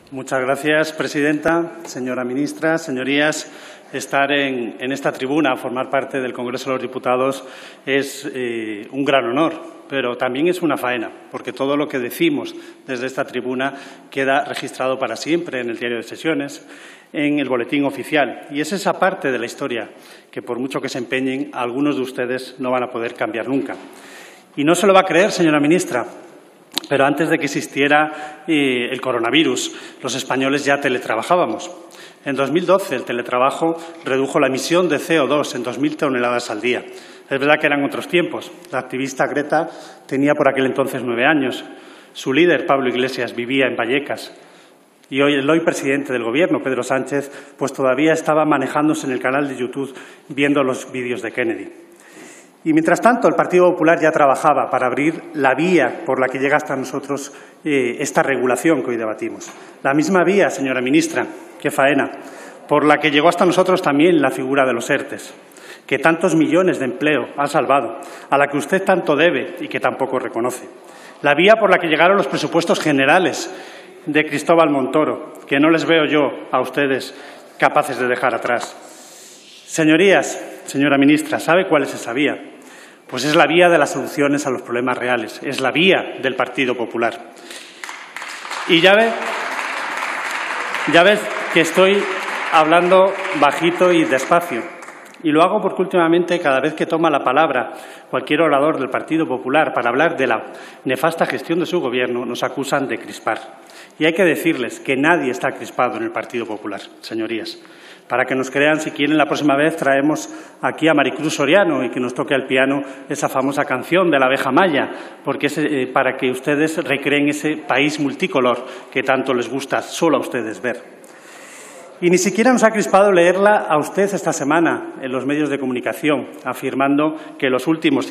Muchas gracias, presidenta, señora ministra, señorías. Estar en esta tribuna, formar parte del Congreso de los Diputados, es un gran honor, pero también es una faena, porque todo lo que decimos desde esta tribuna queda registrado para siempre en el diario de sesiones, en el boletín oficial. Y es esa parte de la historia que, por mucho que se empeñen, algunos de ustedes no van a poder cambiar nunca. Y no se lo va a creer, señora ministra, pero antes de que existiera el coronavirus, los españoles ya teletrabajábamos. En 2012 el teletrabajo redujo la emisión de CO2 en 2.000 toneladas al día. Es verdad que eran otros tiempos. La activista Greta tenía por aquel entonces 9 años. Su líder, Pablo Iglesias, vivía en Vallecas. Y el hoy presidente del Gobierno, Pedro Sánchez, pues todavía estaba manejándose en el canal de YouTube viendo los vídeos de Kennedy. Y mientras tanto, el Partido Popular ya trabajaba para abrir la vía por la que llega hasta nosotros esta regulación que hoy debatimos. La misma vía, señora ministra, qué faena, por la que llegó hasta nosotros también la figura de los ERTEs, que tantos millones de empleo ha salvado, a la que usted tanto debe y que tampoco reconoce. La vía por la que llegaron los presupuestos generales de Cristóbal Montoro, que no les veo yo a ustedes capaces de dejar atrás. Señorías, señora ministra, ¿sabe cuál es esa vía? Pues es la vía de las soluciones a los problemas reales, es la vía del Partido Popular. Y ya ves que estoy hablando bajito y despacio. Y lo hago porque últimamente, cada vez que toma la palabra cualquier orador del Partido Popular para hablar de la nefasta gestión de su Gobierno, nos acusan de crispar. Y hay que decirles que nadie está crispado en el Partido Popular, señorías. Para que nos crean, si quieren, la próxima vez traemos aquí a Maricruz Soriano y que nos toque al piano esa famosa canción de la abeja maya, porque para que ustedes recreen ese país multicolor que tanto les gusta solo a ustedes ver. Y ni siquiera nos ha crispado leerla a usted esta semana en los medios de comunicación, afirmando que en los últimos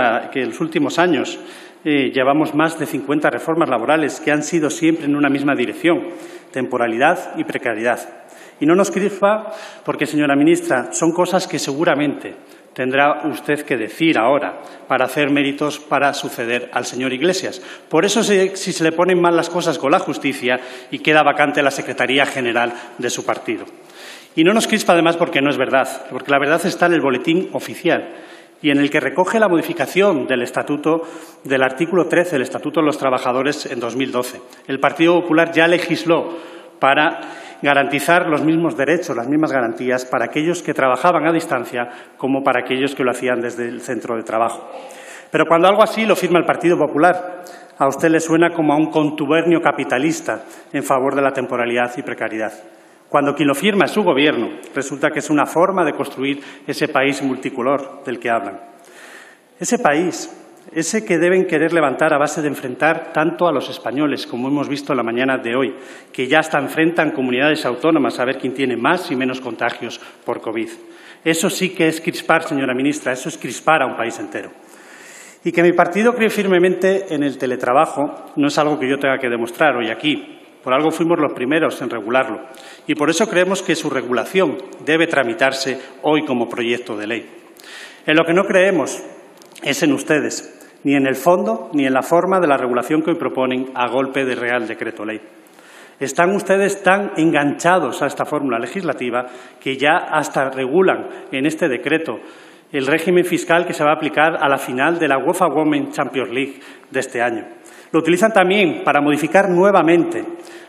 años llevamos más de 50 reformas laborales que han sido siempre en una misma dirección, temporalidad y precariedad. Y no nos crispa porque, señora ministra, son cosas que seguramente tendrá usted que decir ahora para hacer méritos para suceder al señor Iglesias. Por eso, si se le ponen mal las cosas con la justicia y queda vacante la Secretaría General de su partido. Y no nos crispa además porque no es verdad, porque la verdad está en el boletín oficial y en el que recoge la modificación del estatuto, del artículo 13 del Estatuto de los Trabajadores en 2012. El Partido Popular ya legisló para garantizar los mismos derechos, las mismas garantías para aquellos que trabajaban a distancia como para aquellos que lo hacían desde el centro de trabajo. Pero cuando algo así lo firma el Partido Popular, a usted le suena como a un contubernio capitalista en favor de la temporalidad y precariedad. Cuando quien lo firma es su Gobierno, resulta que es una forma de construir ese país multicolor del que hablan. Ese país, ese que deben querer levantar a base de enfrentar tanto a los españoles, como hemos visto en la mañana de hoy, que ya hasta enfrentan comunidades autónomas a ver quién tiene más y menos contagios por COVID. Eso sí que es crispar, señora ministra, eso es crispar a un país entero. Y que mi partido cree firmemente en el teletrabajo no es algo que yo tenga que demostrar hoy aquí. Por algo fuimos los primeros en regularlo. Y por eso creemos que su regulación debe tramitarse hoy como proyecto de ley. En lo que no creemos es en ustedes, ni en el fondo ni en la forma de la regulación que hoy proponen a golpe de Real Decreto Ley. Están ustedes tan enganchados a esta fórmula legislativa que ya hasta regulan en este decreto el régimen fiscal que se va a aplicar a la final de la UEFA Women's Champions League de este año. Lo utilizan también para modificar nuevamente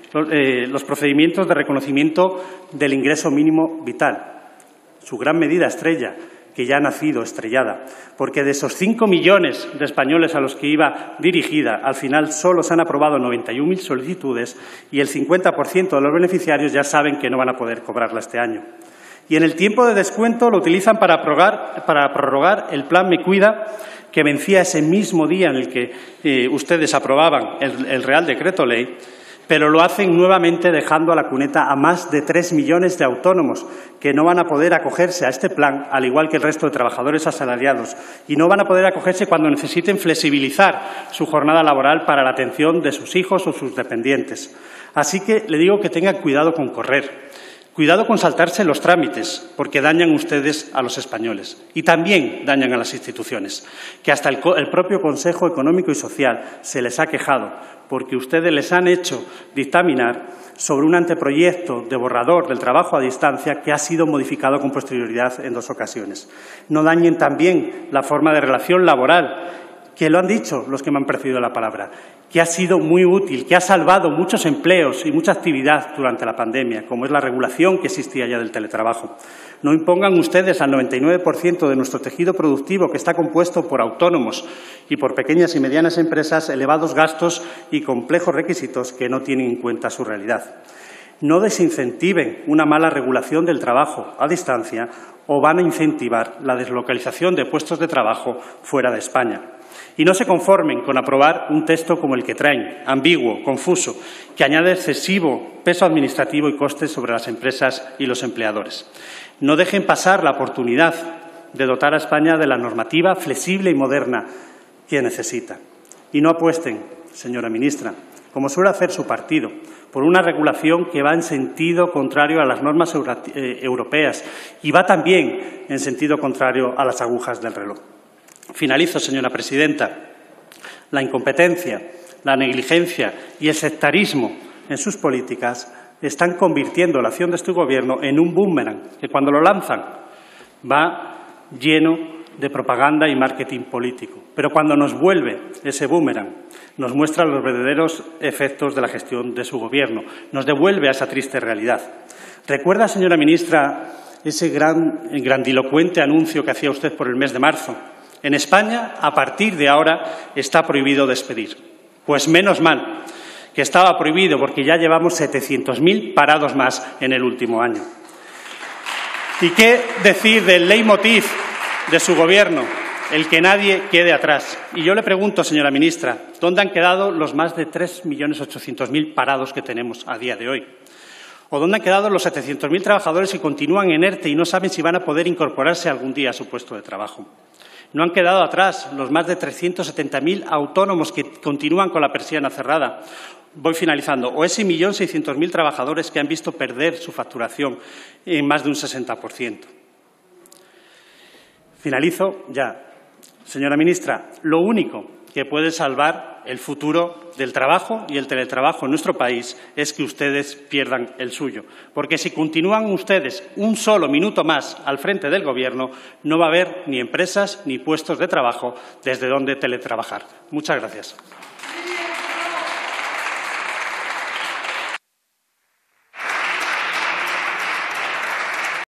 los procedimientos de reconocimiento del ingreso mínimo vital, su gran medida estrella, que ya ha nacido estrellada, porque de esos 5 millones de españoles a los que iba dirigida, al final solo se han aprobado 91.000 solicitudes y el 50% de los beneficiarios ya saben que no van a poder cobrarla este año. Y en el tiempo de descuento lo utilizan para prorrogar el Plan Me Cuida, que vencía ese mismo día en el que ustedes aprobaban el Real Decreto Ley, pero lo hacen nuevamente dejando a la cuneta a más de 3 millones de autónomos que no van a poder acogerse a este plan, al igual que el resto de trabajadores asalariados, y no van a poder acogerse cuando necesiten flexibilizar su jornada laboral para la atención de sus hijos o sus dependientes. Así que le digo que tengan cuidado con correr. Cuidado con saltarse los trámites, porque dañan ustedes a los españoles y también dañan a las instituciones, que hasta el propio Consejo Económico y Social se les ha quejado, porque ustedes les han hecho dictaminar sobre un anteproyecto de borrador del trabajo a distancia que ha sido modificado con posterioridad en 2 ocasiones. No dañen también la forma de relación laboral, que lo han dicho los que me han precedido la palabra, que ha sido muy útil, que ha salvado muchos empleos y mucha actividad durante la pandemia, como es la regulación que existía ya del teletrabajo. No impongan ustedes al 99% de nuestro tejido productivo, que está compuesto por autónomos y por pequeñas y medianas empresas, elevados gastos y complejos requisitos que no tienen en cuenta su realidad. No desincentiven una mala regulación del trabajo a distancia o van a incentivar la deslocalización de puestos de trabajo fuera de España. Y no se conformen con aprobar un texto como el que traen, ambiguo, confuso, que añade excesivo peso administrativo y costes sobre las empresas y los empleadores. No dejen pasar la oportunidad de dotar a España de la normativa flexible y moderna que necesita. Y no apuesten, señora ministra, como suele hacer su partido, por una regulación que va en sentido contrario a las normas europeas y va también en sentido contrario a las agujas del reloj. Finalizo, señora presidenta. La incompetencia, la negligencia y el sectarismo en sus políticas están convirtiendo la acción de este Gobierno en un boomerang que, cuando lo lanzan, va lleno de propaganda y marketing político. Pero cuando nos vuelve ese boomerang, nos muestra los verdaderos efectos de la gestión de su Gobierno, nos devuelve a esa triste realidad. ¿Recuerda, señora ministra, ese grandilocuente anuncio que hacía usted por el mes de marzo? En España, a partir de ahora, está prohibido despedir. Pues menos mal que estaba prohibido, porque ya llevamos 700.000 parados más en el último año. ¿Y qué decir del leitmotiv de su Gobierno? El que nadie quede atrás. Y yo le pregunto, señora ministra, ¿dónde han quedado los más de 3.800.000 parados que tenemos a día de hoy? ¿O dónde han quedado los 700.000 trabajadores que continúan en ERTE y no saben si van a poder incorporarse algún día a su puesto de trabajo? No han quedado atrás los más de 370.000 autónomos que continúan con la persiana cerrada. Voy finalizando. O ese 1.600.000 trabajadores que han visto perder su facturación en más de un 60%. Finalizo ya. Señora ministra, lo único que puede salvar el futuro del trabajo y el teletrabajo en nuestro país es que ustedes pierdan el suyo. Porque si continúan ustedes un solo minuto más al frente del Gobierno, no va a haber ni empresas ni puestos de trabajo desde donde teletrabajar. Muchas gracias.